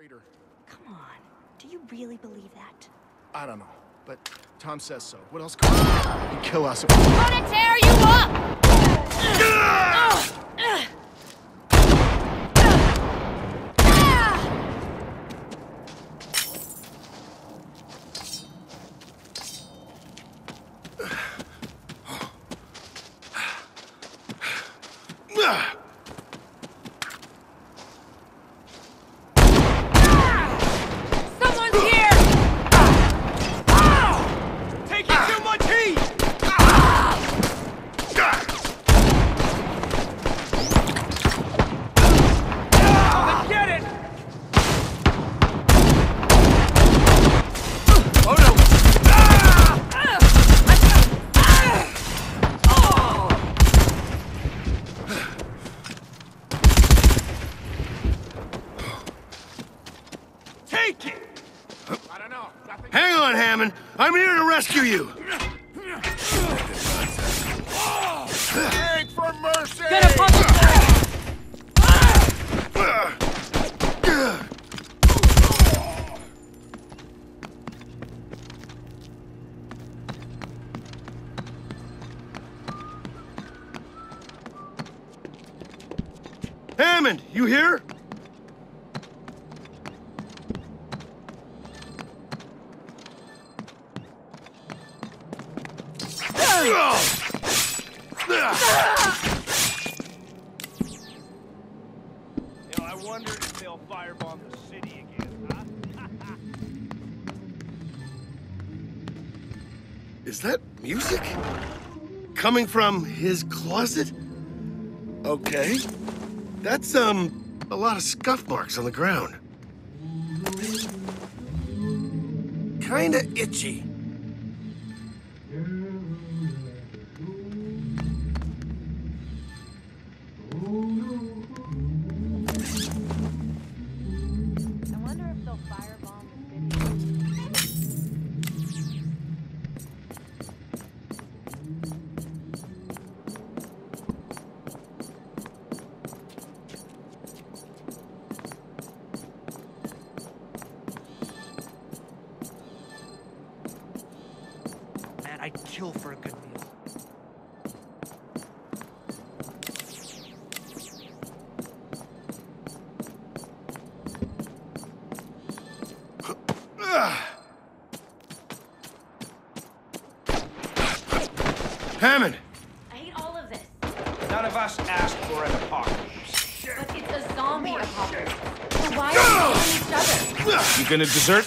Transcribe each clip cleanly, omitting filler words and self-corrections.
Traitor. Come on. Do you really believe that? I don't know, but Tom says so. What else could he kill us? Gonna tear you up! Hang on, Hammond. I'm here to rescue you. Beg for mercy! Get a pump! Hammond, you here? I wonder if they'll firebomb the city again, huh? Is that music? Coming from his closet? Okay. That's, a lot of scuff marks on the ground. Kinda itchy. I wonder if they'll firebomb the city. Man, I'd kill for a good meal. Hammond! I hate all of this. None of us asked for an apocalypse. But it's a zombie apocalypse. So why are we killing each other? You gonna desert?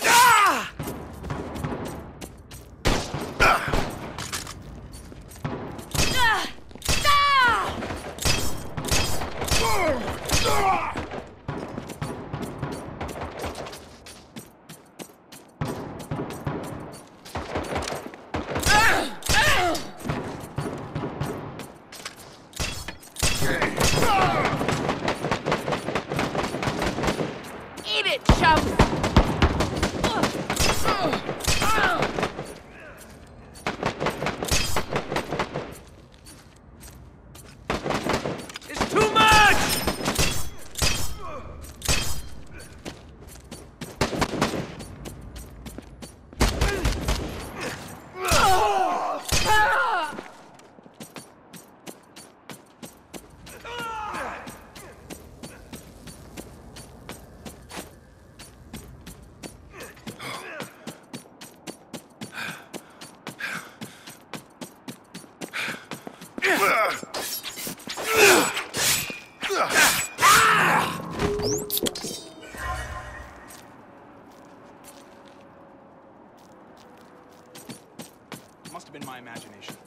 Eat it, chumps! It's too much! Must have been my imagination.